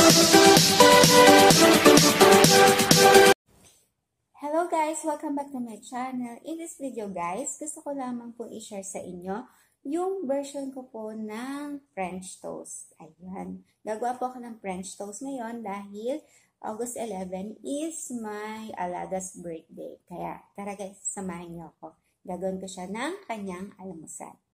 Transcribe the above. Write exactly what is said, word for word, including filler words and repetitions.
Hello guys! Welcome back to my channel. In this video guys, gusto ko lamang pong i-share sa inyo yung version ko po ng French toast. Ayan. Gagawa po ako ng French toast ngayon dahil August eleventh is my Alada's birthday. Kaya tara guys, samahin niyo ako. Gagawin ko siya ng kanyang almusal.